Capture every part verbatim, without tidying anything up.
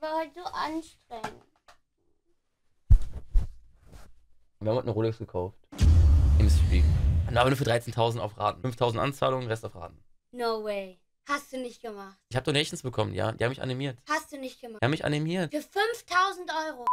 war heute so anstrengend. Wir haben heute eine Rolex gekauft. Im Stream. Und aber nur für dreizehntausend auf Raten. fünftausend Anzahlungen, Rest auf Raten. No way. Hast du nicht gemacht. Ich habe Donations bekommen, ja. Die haben mich animiert. Hast du nicht gemacht. Die haben mich animiert. Für fünftausend Euro.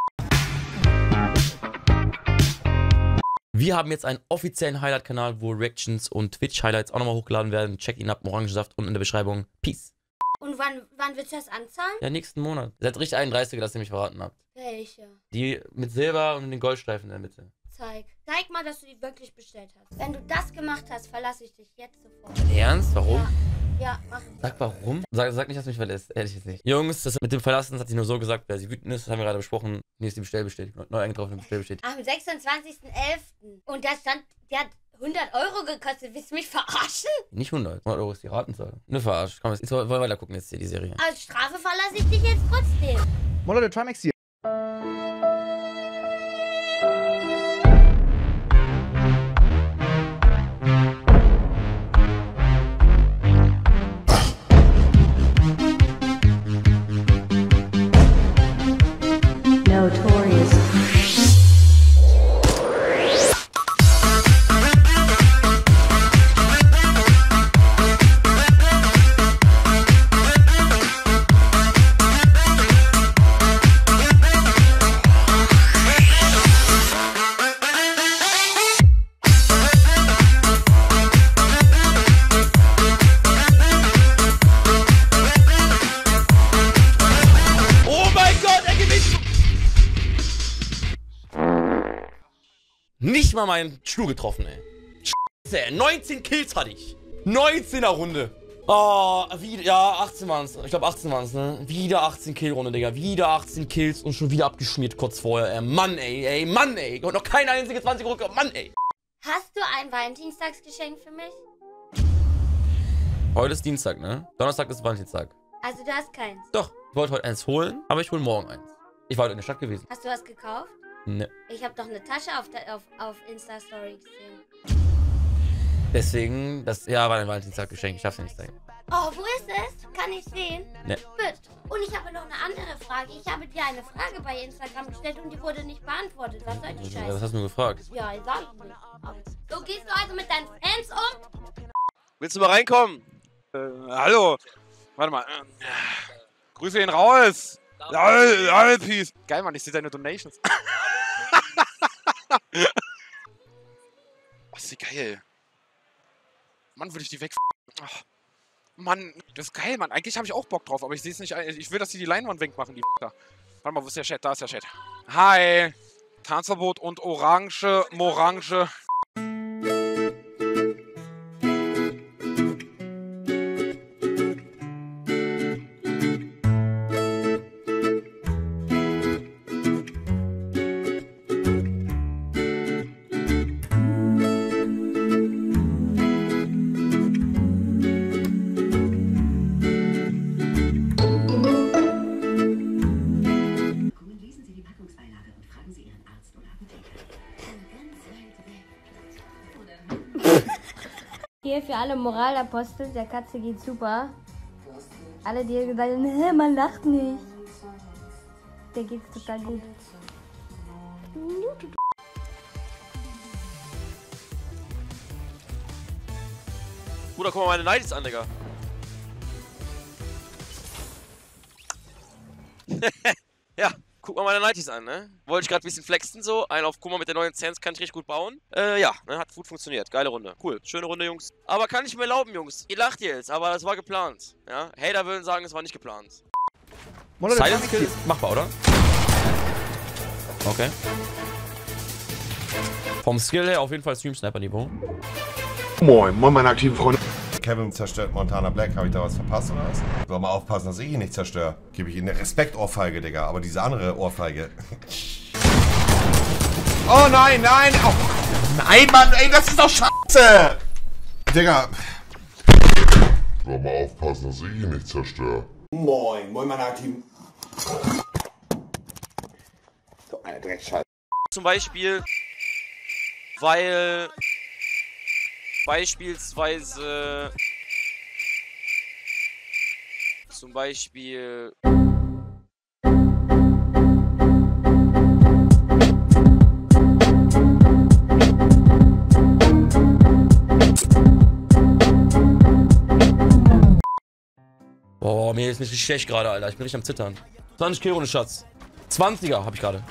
Wir haben jetzt einen offiziellen Highlight-Kanal, wo Reactions und Twitch-Highlights auch nochmal hochgeladen werden. Checkt ihn ab, Orangensaft unten in der Beschreibung. Peace. Und wann, wann willst du das anzahlen? Ja, nächsten Monat. Seid richtig einunddreißig, dass ihr mich verraten habt. Welche? Die mit Silber und den Goldstreifen in der Mitte. Zeig. Zeig mal, dass du die wirklich bestellt hast. Wenn du das gemacht hast, verlasse ich dich jetzt sofort. Ernst? Warum? Ja, ja mach. Sag warum? Sag, sag nicht, dass du mich verlässt. Ehrlich jetzt nicht. Jungs, das mit dem Verlassen das hat sie nur so gesagt, weil sie wütend ist. Das haben wir gerade besprochen. Nächste Bestellbestätigung. Neu eingetroffene Bestellbestätigung. Am sechsundzwanzigsten elften Und da stand, der hat hundert Euro gekostet. Willst du mich verarschen? Nicht hundert. hundert Euro ist die Ratenzahl. Ne, verarscht. Komm, jetzt wollen wir weiter gucken jetzt hier die Serie. Als Strafe verlasse ich dich jetzt trotzdem. Moin Leute, Trimax hier. Notorious. Nicht mal meinen Stuhl getroffen, ey. Scheiße, neunzehn Kills hatte ich. neunzehner Runde. Oh, wieder, ja, achtzehn waren's. Ich glaube achtzehn waren's, ne? Wieder achtzehn Kill-Runde, Digga. Wieder achtzehn Kills und schon wieder abgeschmiert kurz vorher, ey. Mann, ey, ey, Mann, ey. Und noch kein einziges zwanzig Ruck, Mann, ey. Hast du ein Valentinstagsgeschenk für mich? Heute ist Dienstag, ne? Donnerstag ist Valentinstag. Also du hast keins. Doch, ich wollte heute eins holen, aber ich hole morgen eins. Ich war heute in der Stadt gewesen. Hast du was gekauft? Ne. Ich habe doch eine Tasche auf, der, auf, auf Insta-Story gesehen. Deswegen, das, ja, war ein Valentinstag-Geschenk. Ich darf's dir nicht zeigen. Oh, wo ist es? Kann ich sehen? Ne. Gut. Und ich habe noch eine andere Frage. Ich habe dir eine Frage bei Instagram gestellt und die wurde nicht beantwortet. Was soll die Was Scheiße? hast du mir gefragt? Ja, ich sag nicht. Aber so gehst du also mit deinen Fans um? Willst du mal reinkommen? Äh, hallo. Warte mal. Äh, Grüße ihn raus. Lol, lol, Peace. Geil, Mann, ich sehe deine Donations. Was ist die geil. Mann, würde ich die weg... Ach, Mann, das ist geil, Mann. Eigentlich habe ich auch Bock drauf, aber ich sehe es nicht... Ich will, dass die die Leinwand wegmachen, die... Warte mal, wo ist der Chat? Da ist der Chat. Hi. Tanzverbot und Orange, Morange... Hier für alle Moralapostel, der Katze geht super. Alle, die gesagt haben, hä, man lacht nicht. Der geht's total gut. Bruder, guck mal meine Nighties an, Digga. Ja, guck mal meine Nighties an, ne? Wollte ich gerade ein bisschen flexen so. Ein auf, guck mal, mit der neuen Sense kann ich richtig gut bauen. Äh, ja, ne, hat gut funktioniert. Geile Runde. Cool. Schöne Runde, Jungs. Aber kann ich mir erlauben, Jungs. Ihr lacht jetzt, aber das war geplant. Ja? Hater würden sagen, es war nicht geplant. Silence Kill ist machbar, oder? Okay. Vom Skill her auf jeden Fall Stream-Sniper-Niveau. Moin, moin meine aktiven Freunde. Kevin zerstört Montana Black, habe ich da was verpasst oder was? Soll mal aufpassen, dass ich ihn nicht zerstöre. Gebe ich ihm eine Respekt-Ohrfeige, Digga, aber diese andere Ohrfeige. Oh nein, nein! Oh, nein, Mann, ey, das ist doch scheiße! Digga. Soll mal aufpassen, dass ich ihn nicht zerstöre. Moin, moin meine aktiven... So eine Dreckscheiße. Zum Beispiel, weil... Beispielsweise... Zum Beispiel... ist nicht richtig schlecht gerade, Alter. Ich bin richtig am Zittern. zwanzig Kill Runde, Schatz. zwanziger habe ich gerade.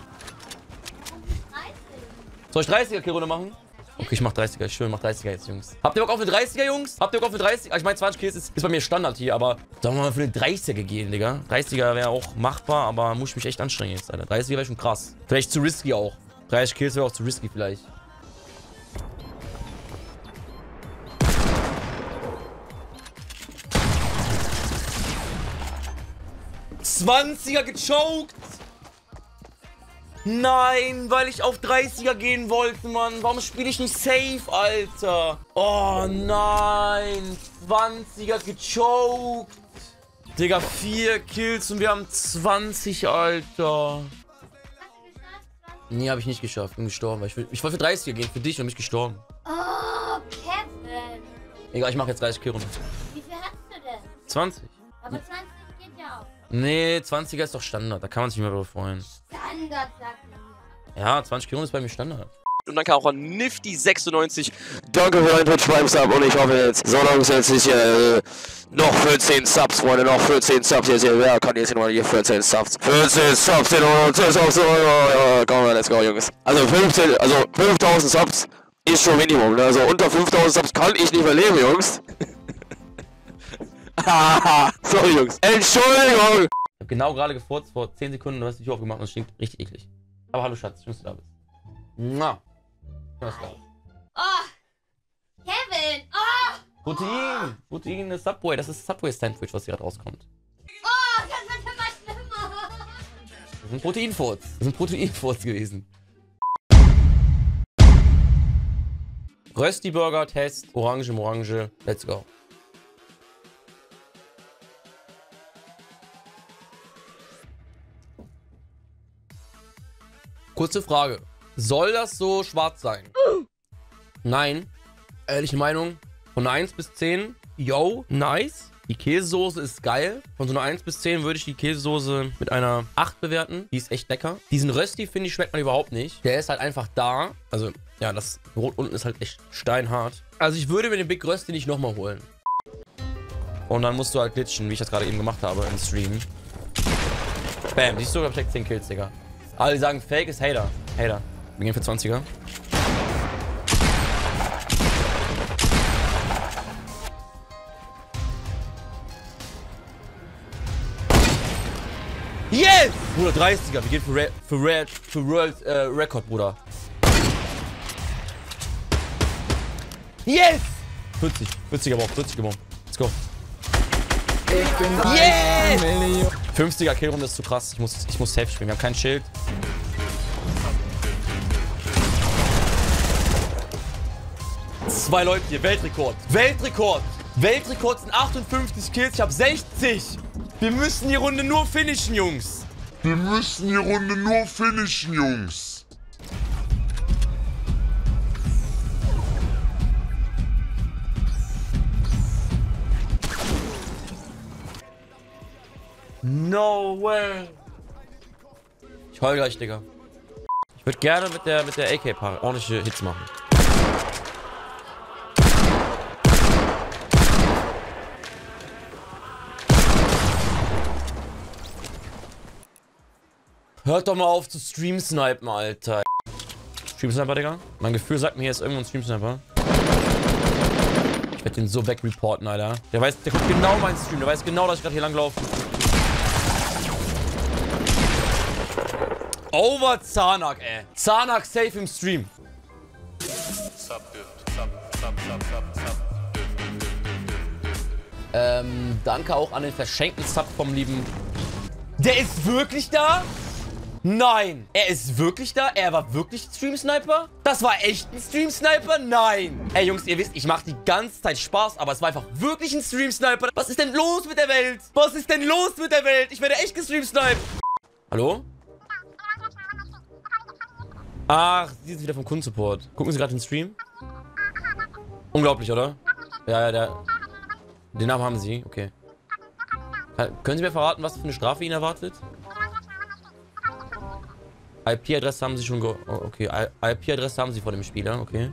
Soll ich dreißiger Kill Runde machen? Okay, ich mach dreißiger. Ich schwöre, ich mach dreißiger jetzt, Jungs. Habt ihr Bock auf eine dreißiger, Jungs? Habt ihr Bock auf eine dreißiger? Ich meine, zwanzig Kills ist, ist bei mir Standard hier, aber sollen wir mal für eine dreißiger gehen, Digga? dreißiger wäre auch machbar, aber muss ich mich echt anstrengen jetzt, Alter. dreißiger wäre schon krass. Vielleicht zu risky auch. dreißig Kills wäre auch zu risky vielleicht. zwanziger gechoked! Nein, weil ich auf dreißiger gehen wollte, Mann. Warum spiele ich nicht safe, Alter? Oh nein, zwanziger gechoked. Digga, vier Kills und wir haben zwanzig, Alter. Nee, habe ich nicht geschafft. Bin gestorben. Weil ich, will, ich wollte für dreißiger gehen, für dich und mich gestorben. Oh, Kevin. Egal, ich mache jetzt dreißig Kill runter. Wie viel hast du denn? zwanzig. Aber zwanzig geht ja auch. Nee, zwanziger ist doch Standard. Da kann man sich nicht mehr darüber freuen. Standard, sagt man. Ja, zwanzig Kill ist bei mir Standard. Und danke auch an Nifty sechsundneunzig. Danke für deinen Twitch Prime Sub und ich hoffe jetzt, so langsam jetzt nicht, äh, noch vierzehn Subs, Freunde, noch vierzehn Subs jetzt hier. Wer kann jetzt hier mal hier vierzehn Subs? vierzehn Subs, vierzehn Subs, oh, ja, komm mal, let's go, Jungs. Also fünfzehn, also fünftausend Subs ist schon Minimum, ne? Also unter fünftausend Subs kann ich nicht mehr leben, Jungs. Haha, sorry, Jungs. Entschuldigung! Ich hab genau gerade gefurzt vor zehn Sekunden, du hast die Tür aufgemacht und es stinkt richtig eklig. Aber hallo Schatz, schön, dass du da bist. Mua. Schön, dass du da bist. Oh, Kevin, oh! Protein! Protein ist Subway, das ist Subway Sandwich, was hier gerade rauskommt. Oh, das wird immer schlimmer. Das ist ein Proteinfurz. Das ist ein Proteinfurz gewesen. Rösti Burger, Test, Orange, Orange, let's go. Kurze Frage. Soll das so schwarz sein? Nein. Ehrliche Meinung. Von einer eins bis zehn. Yo, nice. Die Käsesoße ist geil. Von so einer eins bis zehn würde ich die Käsesoße mit einer acht bewerten. Die ist echt lecker. Diesen Rösti, finde ich, schmeckt man überhaupt nicht. Der ist halt einfach da. Also, ja, das Brot unten ist halt echt steinhart. Also, ich würde mir den Big Rösti nicht nochmal holen. Und dann musst du halt glitschen, wie ich das gerade eben gemacht habe im Stream. Bam, siehst du, ich hab direkt zehn Kills, Digga. Alle sagen, Fake ist Hater. Hater. Wir gehen für zwanziger. Yes! Bruder, dreißiger. Wir gehen für Red, für Red, für World äh, Record, Bruder. Yes! vierzig. vierziger Bomb, vierziger Bomb. Let's go. Ich bin yes! fünfziger Killrunde ist zu krass. Ich muss, ich muss safe spielen. Wir haben kein Schild. Zwei Leute hier. Weltrekord. Weltrekord. Weltrekord sind achtundfünfzig Kills. Ich habe sechzig. Wir müssen die Runde nur finishen, Jungs. Wir müssen die Runde nur finishen, Jungs. No way. Ich heul gleich, Digga. Ich würde gerne mit der mit der A K ordentliche Hits machen. Hört doch mal auf zu Stream-Snipen, Alter. Stream-Sniper, Digga? Mein Gefühl sagt mir, hier ist irgendwo ein Stream-Sniper. Ich werde den so wegreporten, Alter. Der weiß, der guckt genau meinen Stream. Der weiß genau, dass ich gerade hier langlaufe. Over Zanak, ey. Zanak safe im Stream. Ähm, danke auch an den verschenkten Sub vom lieben... Der ist wirklich da? Nein. Er ist wirklich da? Er war wirklich Stream-Sniper? Das war echt ein Stream-Sniper? Nein. Ey, Jungs, ihr wisst, ich mache die ganze Zeit Spaß, aber es war einfach wirklich ein Stream-Sniper. Was ist denn los mit der Welt? Was ist denn los mit der Welt? Ich werde echt gestream-sniped. Hallo? Ach, sie ist wieder vom Kundensupport. Gucken Sie gerade den Stream? Unglaublich, oder? Ja, ja, der... Den Namen haben Sie, okay. Können Sie mir verraten, was für eine Strafe ihn erwartet? I P-Adresse haben Sie schon ge... Oh, okay, I P-Adresse haben Sie vor dem Spieler, okay.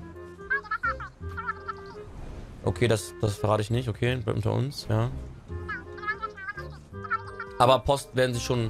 Okay, das, das verrate ich nicht, okay, bleibt unter uns, ja. Aber Post werden sie schon...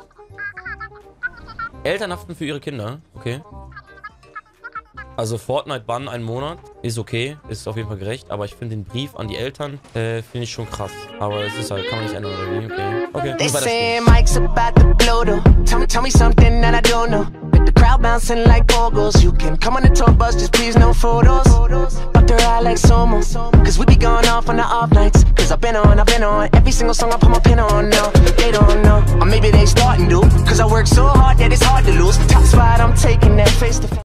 Eltern haften für ihre Kinder. Okay. Also Fortnite-Bann einen Monat ist okay, ist auf jeden Fall gerecht, aber ich finde den Brief an die Eltern, äh, finde ich schon krass. Aber es ist halt, kann man nicht ändern irgendwie, okay. Okay, They muss weiter say spielen. Mike's about to blow though. Tell me, tell me something that I don't know. With the crowd bouncing like pogos, you can come on the tour bus, just please no photos. But they're out like Somo, cause we be going off on the off nights. Cause I've been on, I've been on, every single song I put my pin on now. They don't know, or maybe they starting to, cause I work so hard that it's hard to lose. Top spot, I'm taking that face to face.